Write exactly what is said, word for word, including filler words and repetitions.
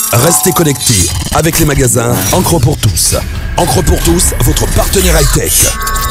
Restez connectés avec les magasins Encre pour tous. Encre pour tous, votre partenaire high-tech.